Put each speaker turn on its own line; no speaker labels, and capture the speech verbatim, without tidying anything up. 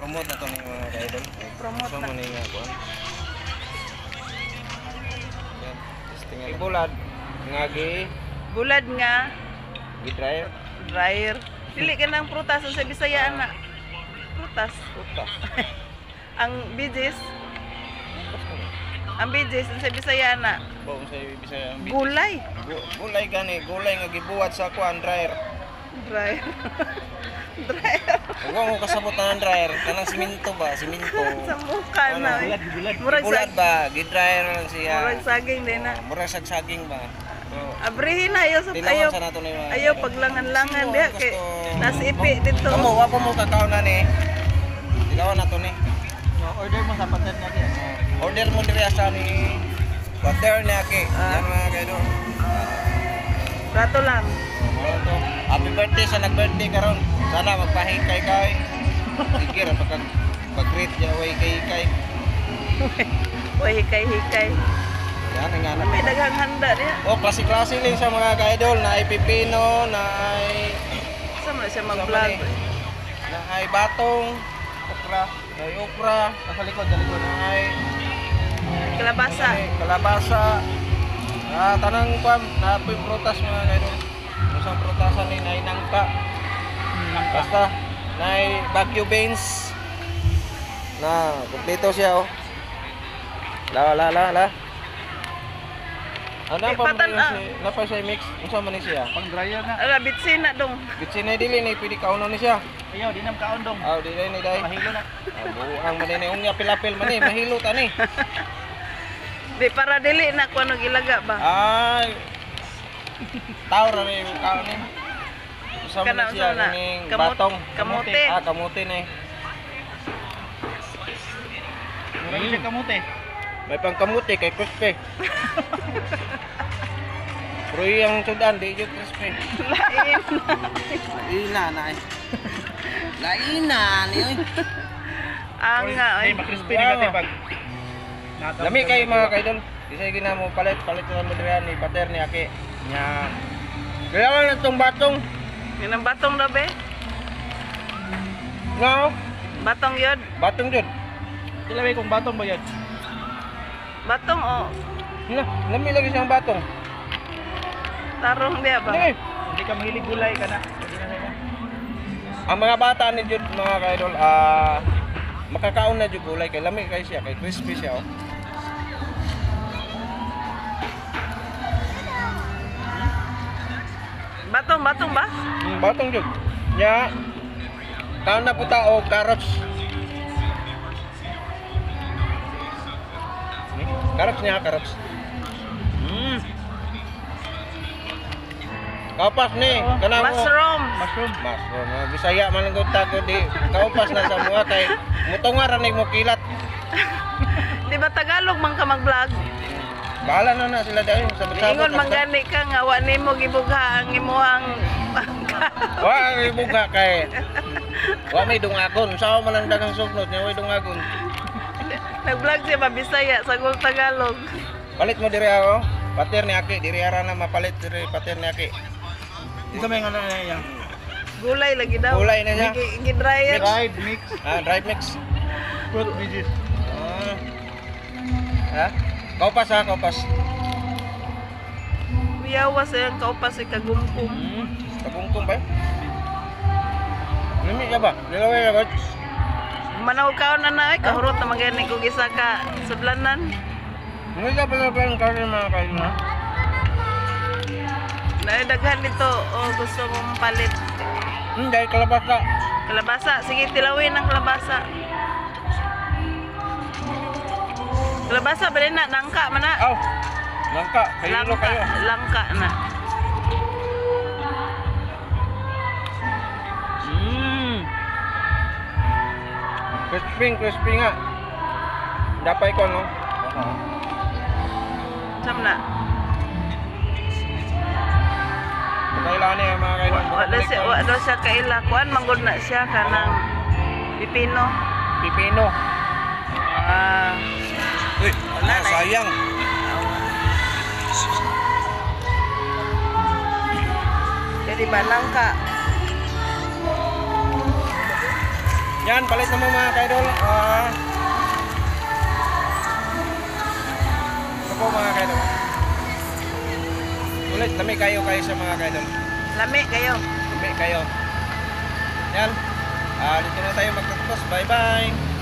promote na to ng mga ka-idol.
Promote
So
na.
mo na nga kuan. Yan, testing nga. Ibulad nga gi
Bulad nga,
gi-dryer.
dryer. Dili ka ng prutas sa Bisaya na. Prutas.
Puta.
Ang bijis, ang bijis sa Bisaya na.
Bo sa Bisaya.
Gulay.
Gu- Gulay gani, gulay nga gibuhat sa kuan dryer.
Dryer. Dryer.
Huwag mo kasabot na ng dryer, kanang siminto ba, siminto.
Sa mukha na.
Ano?
eh. Murag
Bulad
sag
ba, gi-dryer lang siya.
murag saging din na.
Ah, murag sagsaging ba. So,
Abrihin na ayo sa
dilawan
ayo.
sa nato na yung mga
Ayaw
ka-idol.
paglangan-langan
Sino
diha
ang
kay
gusto?
nasipi dito.
Kamu, wapa mo kakao na ni. Dilawan na to ni.
Order mo sa patent natin.
Order mo diri asa ni Water ni Aki.
Ah.
Yan mga kaidol.
Rato lang.
Ano to? Happy birthday sa nag-birthday karon. Sana magpahikay kay. Sige ra pag pag-greet ya way kay kay.
Uy, hikay-hikay.
Yan ang anak.
May daghang handa diha.
Oh, klase-klase lang sa mga kaidol na ay pipino, na ay
Sama siya
Sama
mag-vlog.
ni. na ay batong, okra, na ay okra,
Sa likod, sa likod.
na ay
Kalabasa.
Ano ni, kalabasa. Ah, tanang kwam, naapoy prutas mga kaidol. Usang prutasan ni nay nangka. Basta nay Baguio beans. Na, kumpleto siya oh. La la la la. Ano
Eh,
pa
patan-
man
ah.
si, napa siya mix? Unsa man ni siya?
Pang dryer na.
Ala bitsin na dong.
Gitsinay dili ni pwede kauno ni siya.
Ayaw, di nam kaon dong.
Aw dili ni dai.
Mahilo na.
Ah, buang man ni unya pilapil man ni mahilo ta ni.
Di para dili na kuno gilaga ba.
Ay. Tao ra ni kaon ni. Unsa man
Kana,
ni siya
unsa na?
ning
Kamot-
batong
kamote.
Ah, kamote ni.
Mura siya kamote.
May pang kamote kay crispy. Pero yung sudan di yung crispy.
Lain.
Ina na eh. Laina ni oy.
Ang nga
Ay,
oy.
makrispy ni kate pag.
Lami kayo mga kaidol. Isa gina mo palit palit na mo diri ni pater ni Aki. Nya. Kaya lang itong batong.
Yan ang batong daw be.
No,
Batong yun.
batong jud.
Tilaway kung batong ba yan?
Batong o.
Na, lami lagi siyang batong.
Tarong diya ba?
Ni.
Hindi ka mahilig gulay ka na. Hindi na sa'yo.
Ang mga bata ni jud mga kaidol ah makakaon na jud gulay kay lami kay siya kay crispy siya oh.
Batong, batong ba?
Hmm, batong jud. Nya. Kaon na puta og carrots. Hmm, Carrots niya, carrots. Hmm. Kaupas ni, kana mo.
Mushroom.
Mushroom.
Mushroom. ah, Bisaya man ang gud ko di. Kaupas na sa mga kay mutunga ra ni mo kilat.
Di ba Tagalog man ka mag-vlog?
Bahala na na sila dahil sa
Ingon manggani ka nga wa nimo gibugha ang imuhang
Wa ang ibuga kay. Wa may dungagon. Sao man ang dagang sugnod niya way dungagon.
nag-vlog siya ba Bisaya sa gul Tagalog.
Palit mo diri ako. Pater ni Aki, diri ara na mapalit diri pater ni Aki.
Isa may nga na yan.
Gulay lagi daw.
Gulay na siya.
Gi- Gi-dryer.
Dried mix.
Ah, dry mix.
Fruit veggies.
Ah. Ha? Kaupas ha, kaupas.
Kuyawa sa yung kaupas sa kagumkum.
Hmm. Kabungkong ba? Limi ka ba? Dilaway ka ba?
Manaw kaon na na ay kahurot na magani ko gisa ka sudlanan.
Hindi ka pala pala ang kanin mga kain ha?
Naidaghan dito o gusto mong palit.
Hmm, dahil kalabasa.
Kalabasa, sige tilawin ang kalabasa. Kalabasa ba na nangka man na.
Aw! Langka, kahilo kayo.
Langka na.
Mmm! Crispy, crispy nga. Dapay ko, no?
Sam na.
Kailangan niya mga kailan.
Wala siya, wala siya kaila. Kuan manggod na siya kanang pipino.
Pipino.
Ah,
Uy,
Wala
ah,
na eh.
sayang.
jadi ba langka.
Yan, palit naman mga kaidol. Ah, ito po mga kaidol. Ulit, lami kayo kayo sa mga kaidol.
Lami kayo.
Lami kayo. Yan. Ah, dito na tayo magtatapos. Bye-bye.